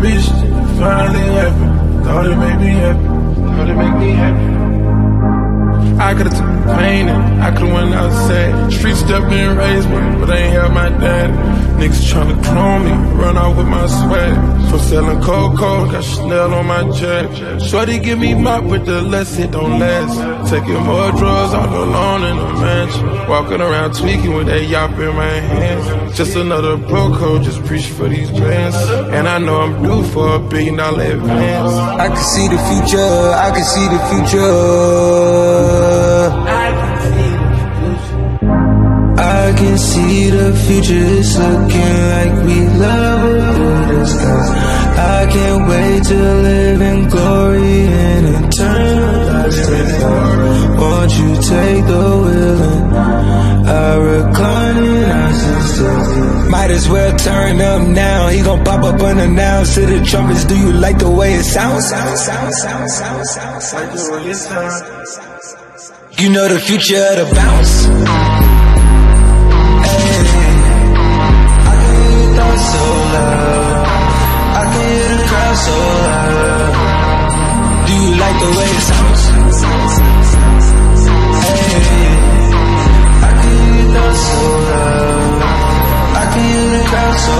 reached it, finally happy. Thought it made me happy, thought it made me happy. I could've took the pain and I could've went outside. Street stepped in, raised me, but I ain't have my daddy. Niggas tryna clone me, run off with my swag. For selling Coco, got Chanel on my jack. Shawty give me mop with the less it don't last. Taking more drugs all alone in a mansion. Walking around tweaking with that yoppa in my hands. Just another Coco, just preach for these bands. And I know I'm due for $1 billion advance. I can see the future, I can see the future. I can see the future, it's looking like we love it through the sky. I can't wait to live in glory and eternal life. Won't you take the wheel and I recline and I sit still. Might as well turn up now, he gon' pop up unannounced. To the trumpets, do you like the way it sounds? You know the future of the bounce. So loud, I can hear the crowd so loud. Do you like the way it sounds? Hey, I can hear the so loud, I can hear the crowd so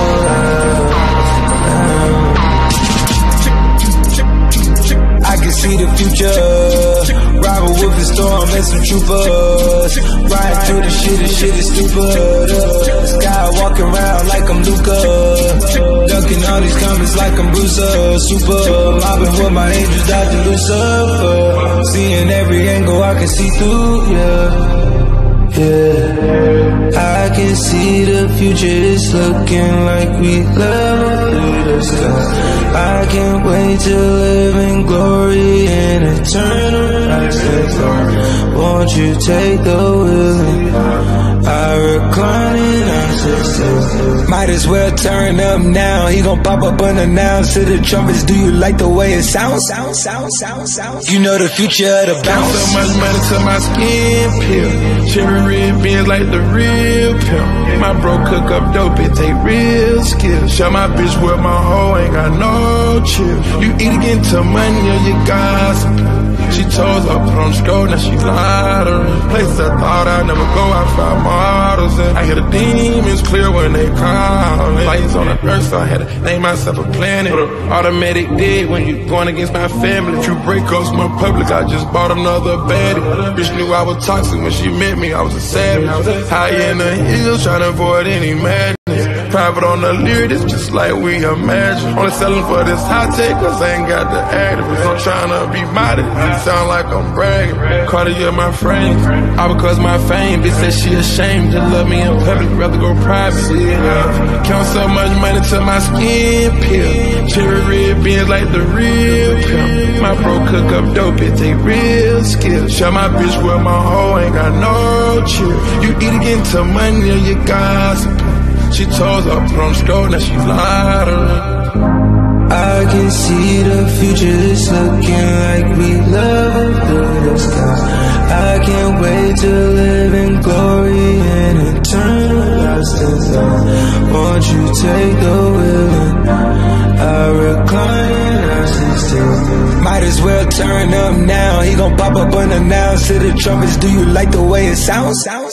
loud. I can see the future. Robin with the storm and some troopers. Riding through the shit is stupid. The sky walking around like I'm Luca. Ducking all these comments like I'm Bruiser. Super, mobbing with my angels, Dr. Lucifer. Seeing every angle I can see through, yeah. I can see the future, it's looking like we love through the sky. I can't wait to live in glory and eternal life. Won't you take the wheel and I recline and I sit still. Might as well turn up now, he gon' pop up unannounced. To the trumpets, do you like the way it sounds? You know the future of the bounce. So much money to my skin peel. Cherry red beans like the real pimp. My bro cook up dope, it take real skill. Shut my bitch with my hoe, ain't got no chill. You eat again to money or you gossip. She told her put on scroll, now she lottery. Places I thought I'd never go, I found models in. I hear the demons clear when they call. Lights on the earth, so I had to name myself a planet. Automatic dead when you going against my family. Few breakups, my public, I just bought another baddie. Bitch knew I was toxic when she met me, I was a savage. High in the hills, trying to avoid any madness. Private on the lyrics, just like we imagine. Only selling for this hot take, cause I ain't got the activists. I'm tryna be modest, sound like I'm bragging. Cartier my frame, all because my fame. Bitch said she ashamed to love me in public, rather go private. Yeah. Count so much money till my skin peel. Cherry red beans like the real pimp. My bro cook up dope, it take real skill. Shut my bitch with my hoe, ain't got no chill. You eat again to money or you gossip. She told her put on scroll, now she lottery. I can see the future, it's looking like we love through the sky. I can't wait to live in glory and eternal life. Won't you take the wheel and I recline and I sit still. Might as well turn up now, he gon' pop up unannounced. To the trumpets, do you like the way it sounds? I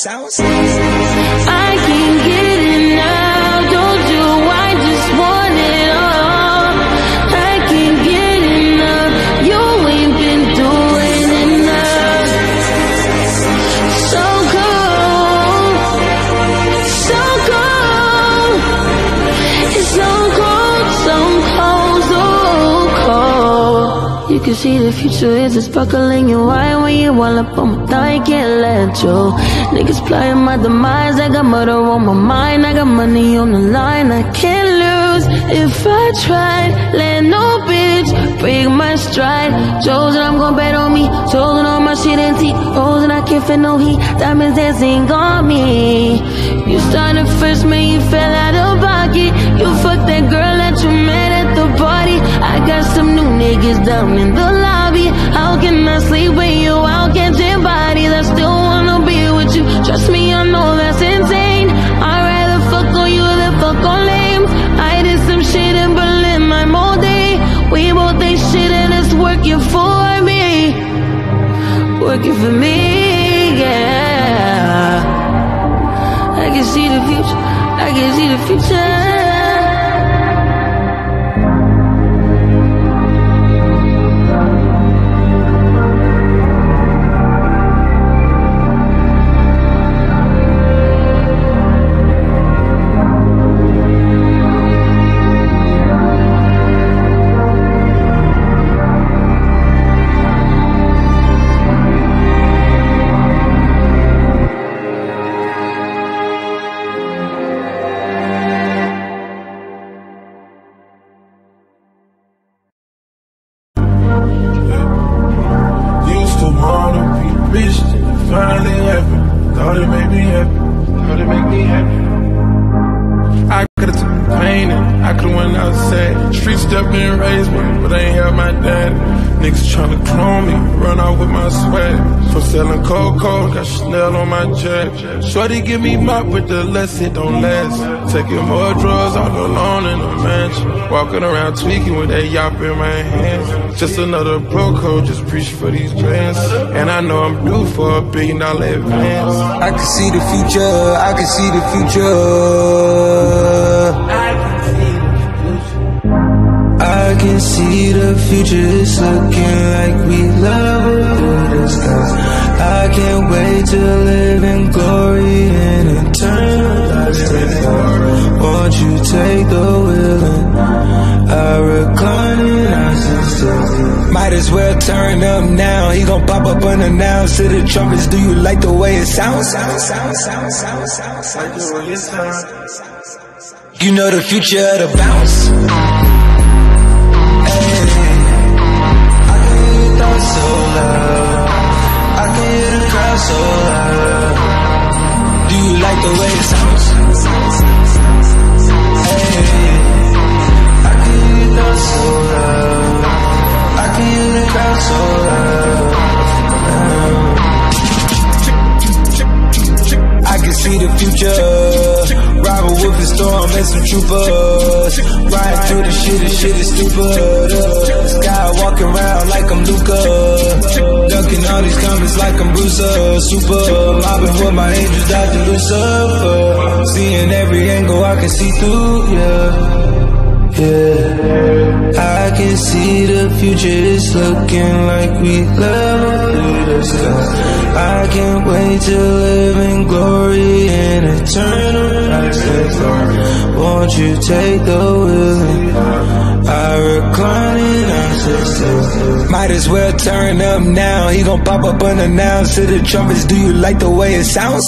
can't get enough, don't you? I just want it all. I can't get enough, you ain't been doing enough. So cold, so cold. It's so cold, so cold, so cold. You can see the future is a sparkle in your eye. When you all up on my thigh, can't let you. Niggas plotting my demise, I got murder on my mind. I got money on the line, I can't lose if I tried. Let no bitch break my stride. Chosen, I'm gon' bet on me. Chosen, all my shit empty. Frozen, I can't feel no heat. Diamonds dancing on me. You started first, man, you fell out of pocket. You fucked that girl that you met at the party. I got some new niggas down in the lobby. How can I sleep with you? I'll catch your body. I still wanna be with you. Trust me, I know that's insane. I'd rather fuck on you than fuck on lame. I did some shit in Berlin, my working for me, yeah. I can see the future, I can see the future. Selling Coco, got Chanel on my check. Shawty give me mop with the less it don't last. Taking more drugs all alone in a mansion. Walking around tweaking with that yoppa in my hands. Just another bro code, just preach for these bands. And I know I'm due for $1 billion advance. I can see the future, I can see the future. I can see the future, it's looking like we level through the skies. I can't wait to live in glory and eternal life. Won't you take the wheel and I recline and I sit still. Might as well turn up now, he gon' pop up unannounced to the trumpets. Do you like the way it sounds? You know the future of the bounce. So loud, I can hear the crowd so loud. Do you like the way it sounds? Hey, I can hear the so loud, I can hear the crowd so loud. I can see the future. Robert Wolf and Storm and some troopers. Riding through the shit is stupid. Sky walking around like I'm Luca. Ducking all these comments like I'm Bruce. Super mobbing with my angels, Dr. Lucifer. Seeing every angle I can see through, yeah. I can see the future, it's looking like we level through the sky. I can't wait to live in glory and eternal life. Won't you take the wheel and I recline and I sit still. Might as well turn up now, he gon' pop up unannounced to the trumpets. Do you like the way it sounds?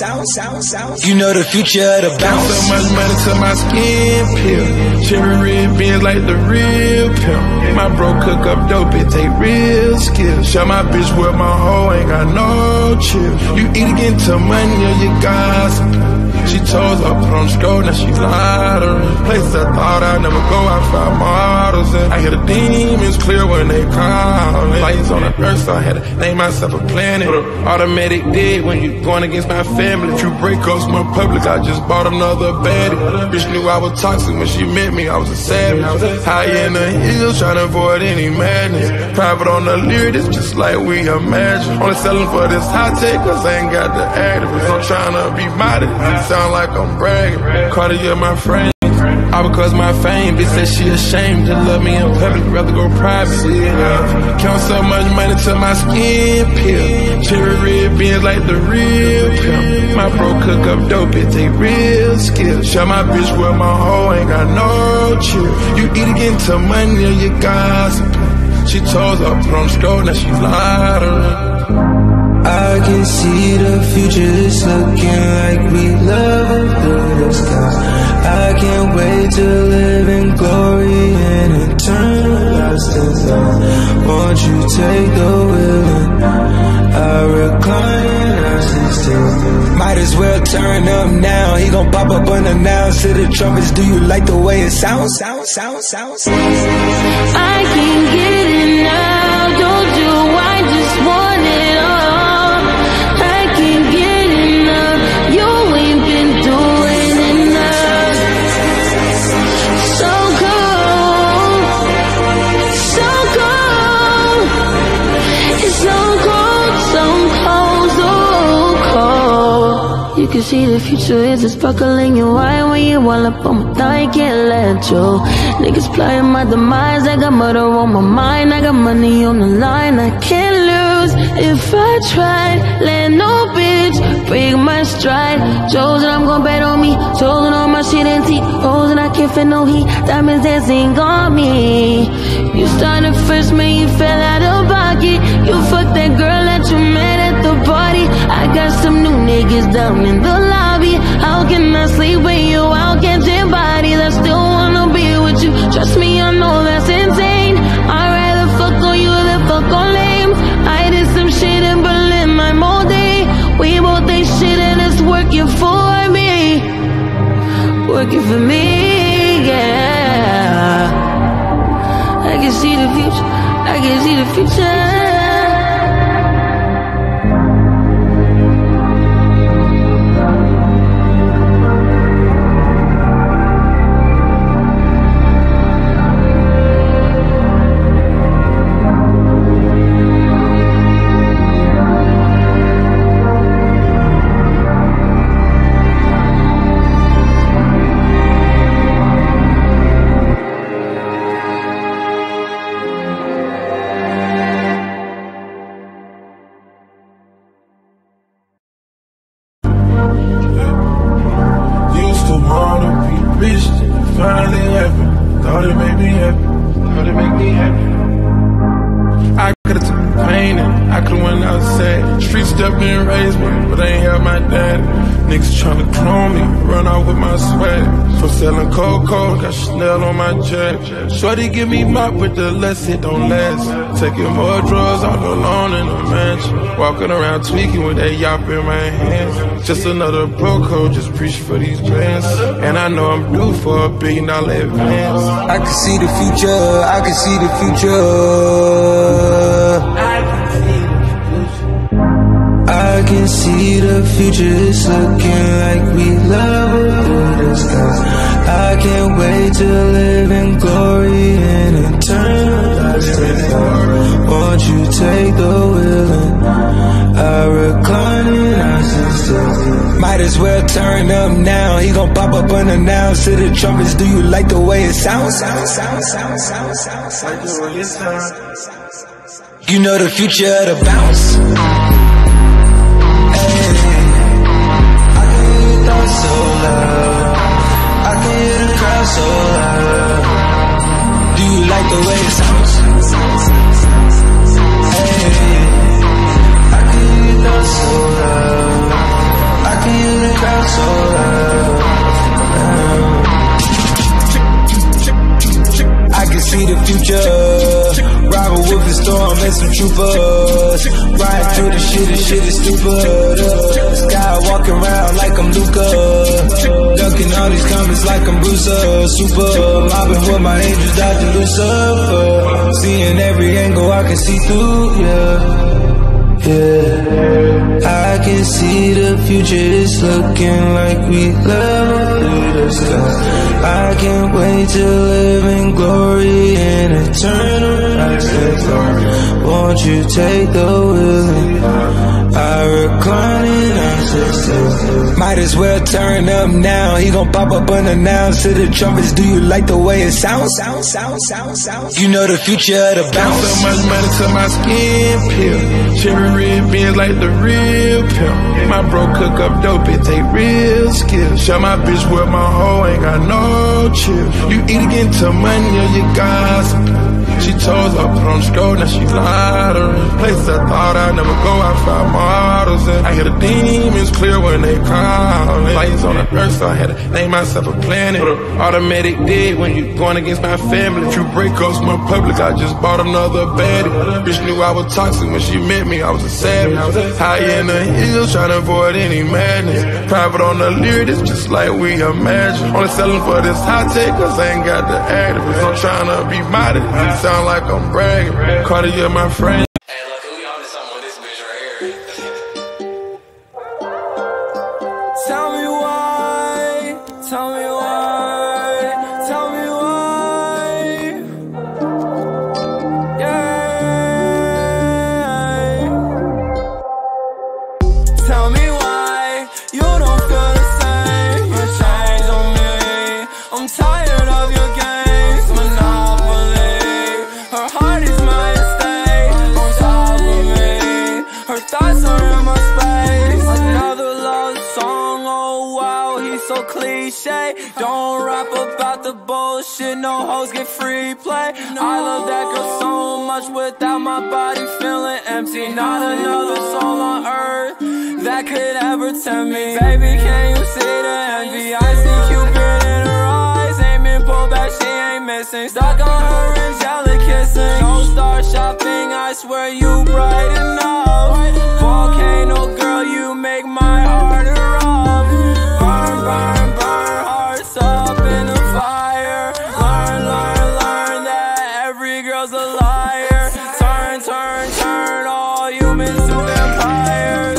You know the future of the bounce. So much money to my skin peel. Cherry red beans like the real pimp. My bro cook up dope, it take real skill. Shut my bitch with my hoe, ain't got no chill. You eat again to money or you gossip. She chose I put on stroll, now she lottery. Places I thought I'd never go, I found models. And I hear the demons clear when they call. Lights on the earth, so I had to name myself a planet. Automatic dead when you going against my family. True breakups, more public, I just bought another baddie. Bitch knew I was toxic when she met me, I was a savage. High in the hills, trying to avoid any madness. Private on the lyric, it's just like we imagine. Only selling for this high tech, cause I ain't got the activists. I'm trying to be modest, sound like I'm bragging. Cartier my friend, all because my fame. Bitch said she ashamed to love me in public, rather go private. Count so much money till my skin peel. Cherry red beans like the real pimp. My bro cook up dope, it take real skill. Shut my bitch with my hoe, ain't got no chill. You eat again to money or you gossip. She chose I put on stroll, now she lottery. I can see the future, it's looking like we level through the sky. I can't wait to live in glory and eternal life. Won't you take the wheel and I recline and I sit still. Might as well turn up now, he gon' pop up unannounced to the trumpets. Do you like the way it sounds? I can't get enough, don't you? I just want it all. So can see the future is a sparkle in your eye. When you all up on my thigh, can't let you. Niggas plotting my demise, I got murder on my mind. I got money on the line, I can't lose. If I tried, let no bitch break my stride. Chosen, I'm gon' bet on me. Chosen all my shit and T-Rose, and I can't fit no heat. Diamonds dancing on me. You started first, man, you fell out of pocket. You fucked that girl that you met at the party. I got some new niggas down in the lobby. How can I sleep with you? I'll catch your body. I still wanna be with you. Trust me, I know that's insane. I'd rather fuck on you than fuck on lames. I did some shit in Berlin, I'm all day. We both ain't shit and it's working for me. Working for me, yeah. I can see the future, I can see the future. Selling Coco, got Chanel on my check. Shawty give me mop with the less it don't last. Taking more drugs all alone in a mansion. Walking around tweaking with that yoppa in my hands. Just another Coco, just preach for these bands. And I know I'm due for $1 billion advance. I can see the future, I can see the future. I can see the future, it's looking like we love through the sky. I can't wait to live in glory and eternal life. Won't you take the wheel and I recline and I sit still. Might as well turn up now. He gon' pop up unannounced to the trumpets. Do you like the way it sounds? You know the future of the bounce. So loud, I can hear the crowd so loud. Do you like the way it sounds? Hey, I can hear the crowd so loud. I can hear the crowd so loud. I can see the future. Robert with the storm and some troopers. Riding through the shit is stupid. The sky walking around like I'm Luca. Ducking all these comments like I'm Bruiser. Super, mobbing with my angels out to Lucifer. Seeing every angle I can see through, yeah. I can see the future, it's looking like we level through the sky. I can't wait to live in glory and eternal life. Won't you take the wheel and I recline and I sit still. Might as well turn up now. He gon' pop up unannounced to the trumpets. Do you like the way it sounds? You know the future of the bounce. So much money to my skin peel. Cherry red beans like the real pimp. My bro cook up dope, it take real skill. Show my bitch where my hoe ain't got no chill. You eat again to money or you gossip. She chose I put on scroll, now she lottery. Places I thought I'd never go, I found models and I hear the demons clear when they call. Lights on the earth, so I had to name myself a planet. Automatic dead when you going against my family. Few breakups, my public, I just bought another baddie. Bitch knew I was toxic when she met me, I was a savage. High in the hills, trying to avoid any madness. Private on the lyric, it's just like we imagine. Only selling for this high tech, cause I ain't got the activists. I'm trying to be modest, it sound like I'm bragging. Cartier, my friend. Hey, look, we on to something with this bitch right here. Tell me why, tell me why, tell me why. Yeah. Tell me why you don't I'm tired of your games, monopoly. Her heart is my estate, on top of me. Her thoughts are in my space. Another love song, oh wow, he's so cliche. Don't rap about the bullshit, no hoes get free play. I love that girl so much without my body feeling empty. Not another soul on earth that could ever tempt me. Baby, can you see the envy? I see Cupid in her eyes, ain't been pulled back, she ain't missing. Stuck on her angelic kissing. Don't start shopping, I swear you bright enough. Volcano girl, you make my heart erupt. Burn, burn, burn, hearts up in the fire. Learn, learn, learn that every girl's a liar. Turn, turn, turn all humans to vampires.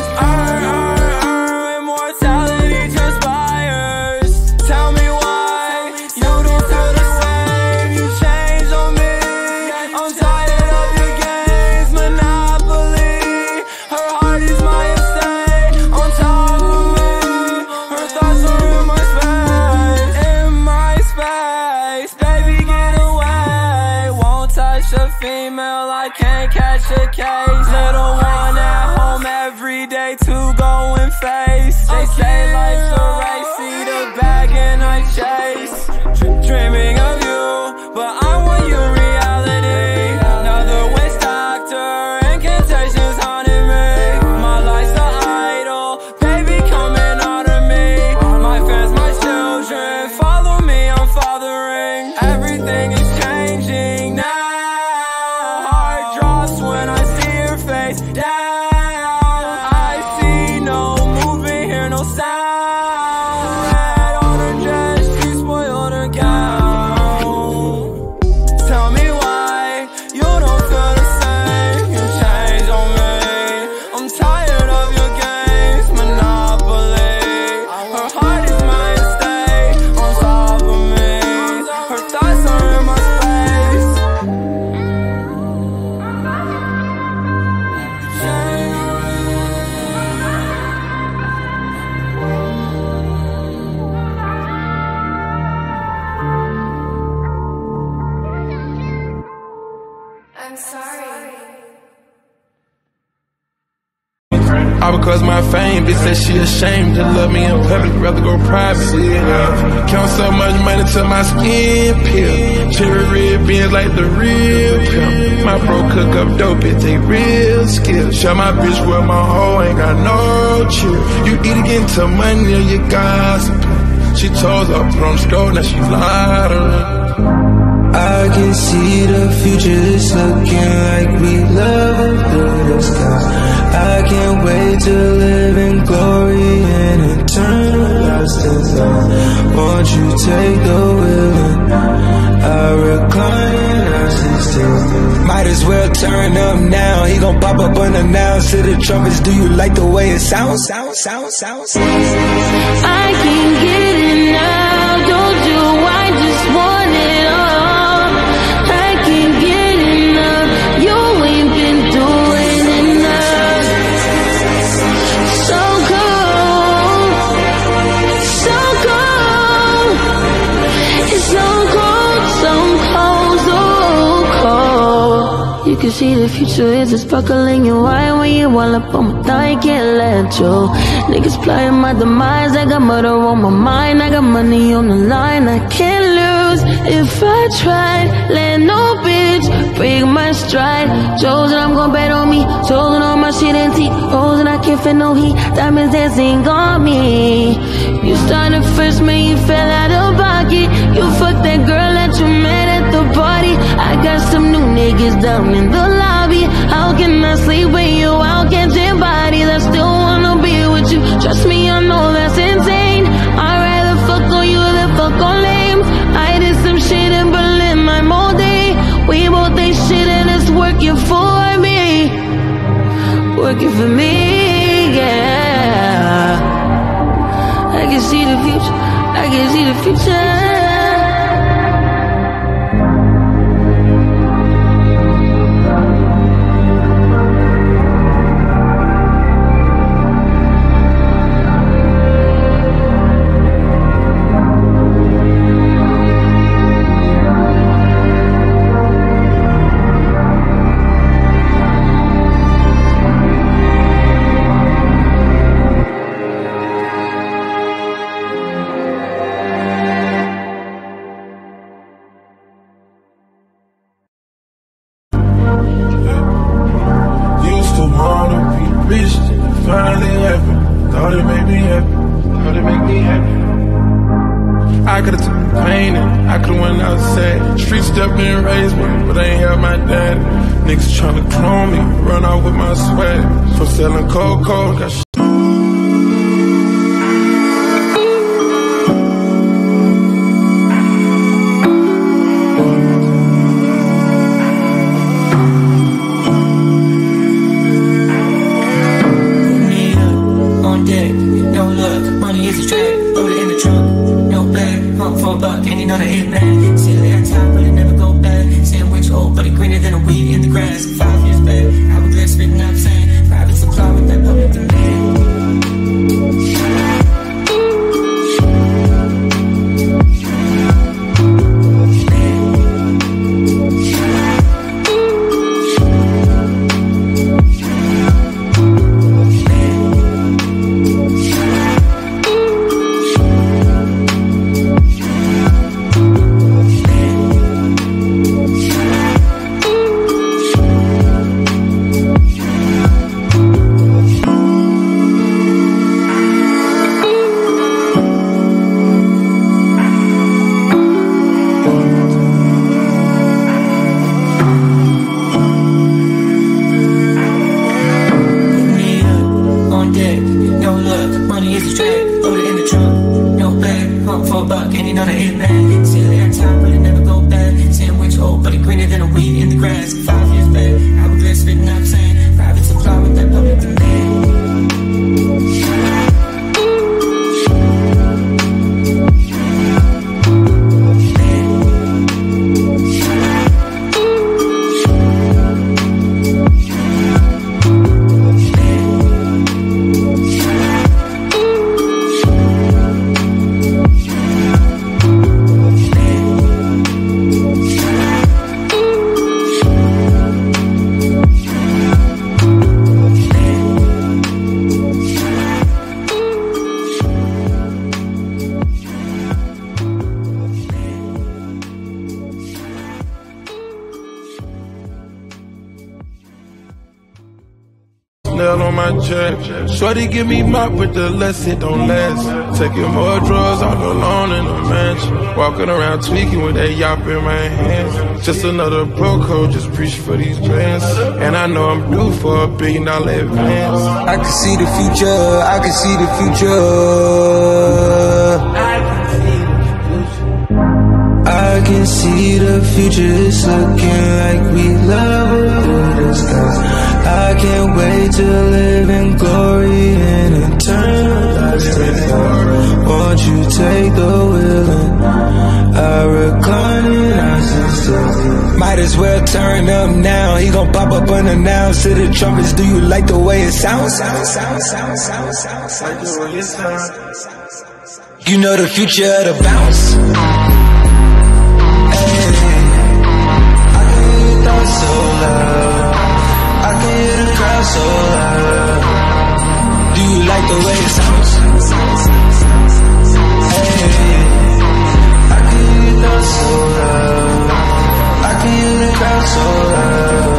Immortality transpires. Tell me why you don't feel the same. You changed on me. I'm tired of your games, monopoly. Her heart is my estate, on top of me. Her thoughts are in my space, in my space. Baby, get away. Won't touch a female, I can't catch a case. Little one at home every day to go and face. They say life's a race, see the bag and I chase. Dreaming of you, but I want your reality. Another waste doctor, incantations haunting me. My life's an idol, baby coming out of me. My fans, my children, follow me, I'm fathering. Everything is changing now. Heart drops when I see your face down. I see no movement, hear no sound. Red on her dress, she spoiled her gown. Tell me why you don't feel the same. You changed on me. I'm tired of your games, monopoly. Her heart is my estate, on top of me. Her thoughts are in my space. I'm sorry. All because my fame, bitch said she ashamed to love me in public, rather go private. Count so much money till my skin peel. Cherry red beans like the real pimp. My bro cook up dope, it take real skill. Show my bitch where my hoe ain't got no chill. You either get to money or you gossip. She told her put on store, now she flying. I can see the future is looking like we love up through the sky. I can't wait to live in glory and eternal lost in love. Won't you take the wheel and I recline and I sit still. Might as well turn up now. He gon' pop up unannounced to the trumpets. Do you like the way it sounds? I can't get enough, don't you? I just want it all. I can't get enough, you ain't been doing enough. So cold, so cold. It's so cold, so cold, so cold. You can see the future is a sparkle in your eye when you all up on my thigh, can't let you. Niggas plotting my demise, I got murder on my mind, I got money on the line, I can't lose if I tried. Let no bitch break my stride. Chosen, I'm gon' bet on me. Chosen on my shit and tea. Frozen, I can't fit no heat. Diamonds dancing on me. You started first, man, you fell out of pocket. You fucked that girl that you met at the party. I got some new niggas down in the lobby. How can I sleep with you? I'll catch your body. I still wanna be with you. Trust me, I know that's insane. I'd rather fuck on you than fuck on lame. I did some shit in Berlin, I'm all day. We both ain't shit and it's working for me. Working for me, yeah. I can see the future, I can see the future. could've took the pain and I could've went outside. Street stepped and raised me, but I ain't have my daddy. Niggas tryna clone me, run out with my swag. From selling Coco, got shit. On my check, Shawty give me mop with the less it don't last. Taking more drugs all alone in a mansion. Walking around tweaking with that yoppa in my hands. Just another Coco, just preach for these bands. And I know I'm due for $1 billion advance. I can see the future, I can see the future. I can see the future, it's looking like we level through the sky. I can't wait to live in glory and eternal life. Won't you take the wheel and I recline and I sit. Might as well turn up now. He gon' pop up unannounced to the trumpets. Do you like the way it sounds? You know the future of the bounce. Hey, I can hear your thoughts so loud. I can hear the crowd so loud. Do you like the way it sounds? Hey, I can hear your thoughts so loud. I can hear the crowd so loud.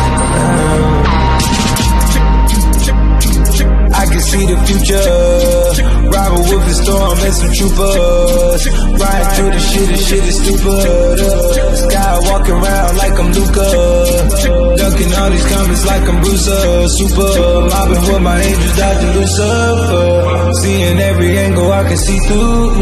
I can see the future. Robber with a storm and some troopers. Riding through the shit is stupid. Sky walking around like I'm Luca. Ducking all these comments like I'm Bruiser. Super, mobbing with my angels, Dr. Lucifer. Seeing every angle I can see through,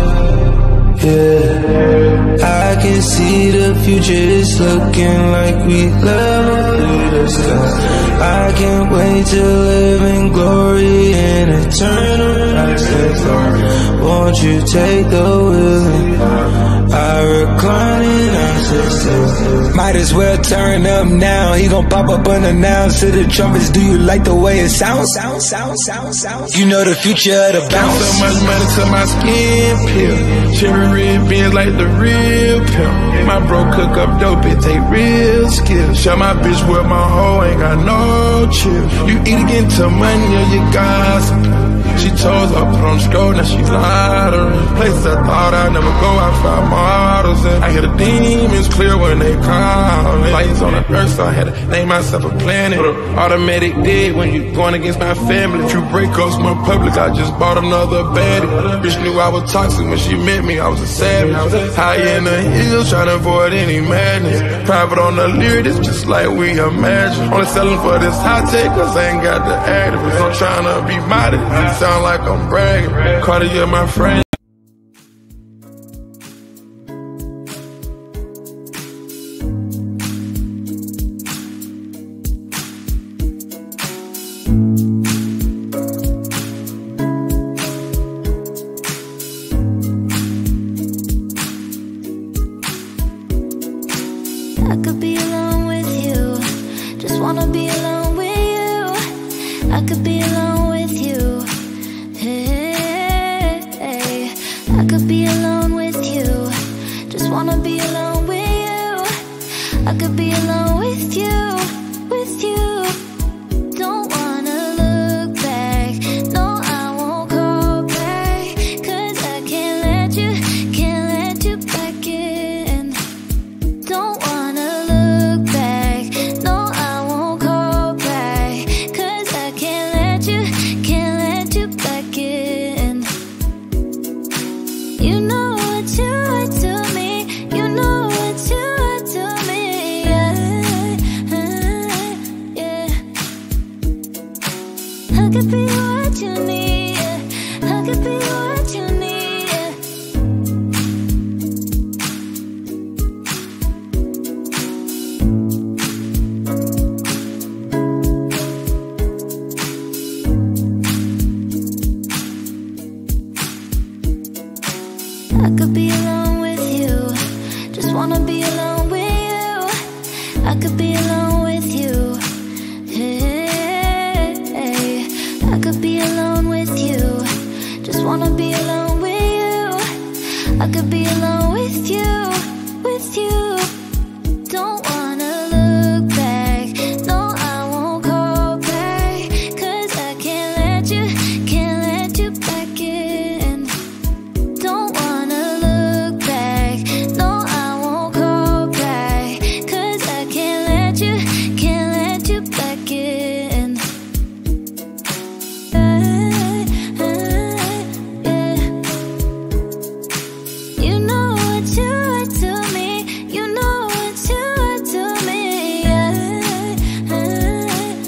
I can see the future, it's looking like we level through the sky. I can't wait to live in glory and eternal life. Won't you take the wheel and I recline and I sit. Might as well turn up now. He gon' pop up unannounced to the trumpets. Do you like the way it sounds? You know the future of the bounce. So much money to my skin peel. Cherry red beans like the real pimp. My bro cook up dope, it take real skill. Show my bitch where my hoe ain't got no chill. You eat again to money or you gossip. She chose I put on the stroll, now she lied. Places I thought I'd never go, I found models. I hear the demons clear when they call. Lights on the earth, so I had to name myself a planet. Automatic dead when you going against my family. True breakups, more public, I just bought another baddie. Bitch knew I was toxic when she met me, I was a savage. High in the hills, trying to avoid any madness. Private on the lyric, it's just like we imagine. Only selling for this high tech, cause I ain't got the activists. I'm trying to be modest, it sound like I'm bragging. Cartier, my friend. I could be alone with you, just wanna be alone with you. I could be alone with you, hey, hey. I could be alone with you, just wanna be alone with you. I could be alone with you, with you. Don't wanna look back, no I won't go back, cause I can't let you back in. Don't wanna look back, no I won't go back, cause I can't let you back in. You know what you are to me, you know what you are to me, yeah, yeah. I could be what you need, yeah. I could be what you need, yeah. I could be alone with you, just wanna be alone with you. I could be alone with you, hey, hey. I could be alone with you, just wanna be alone with you. I could be alone with you, with you. Don't wanna look back, no I won't go back, cause I can't let you back in. Don't wanna look back, no I won't go back, cause I can't let you back in. Yeah. You know what you are to me, you know what you are to me, yeah, yeah.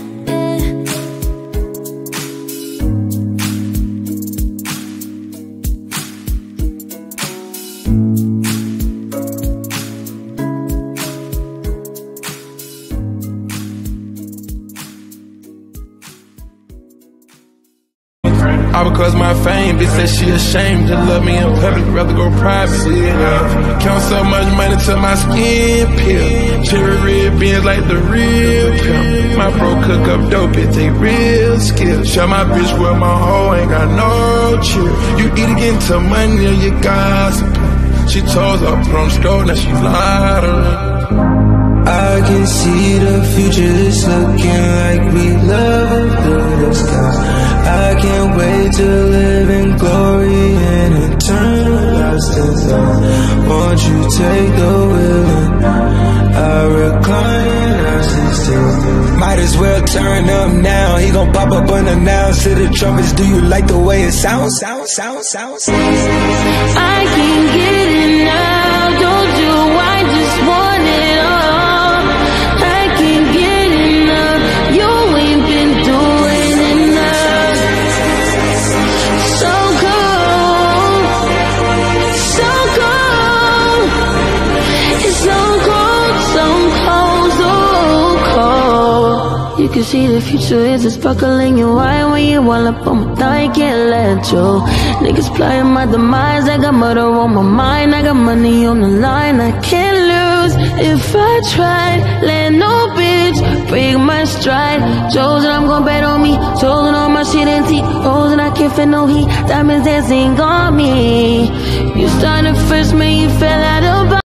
All because my fame, bitch said she ashamed to love me in public, rather go private. Count so much money till my skin peel. Cherry red beans like the real pimp. My bro cook up dope, it take real skill. Show my bitch where my hoe ain't got no chill. You either get into money or you gossip. She told her put on store, now she lied to her. I can see the future is looking like we love up through the sky. I can't wait to live in glory and eternal lost in thought. Won't you take the wheel and I recline and I sit still. Might as well turn up now. He gon' pop up unannounced to the trumpets. Do you like the way it sounds? I can't get enough, don't you? I just want it all. I can't get enough, you ain't been doing enough. So cold, so cold. It's so cold, so cold, so cold. You can see the future is a sparkle in your eye when you all up on my thigh, can't let you. Niggas plotting my demise, I got murder on my mind, I got money on the line, I can't lose if I try. Let no bitch break my stride. Chosen, I'm gon' bet on me. Chosen all my shit and T-Rose, and I can't feel no heat. Diamonds dancing on me. You started first, man, you fell out of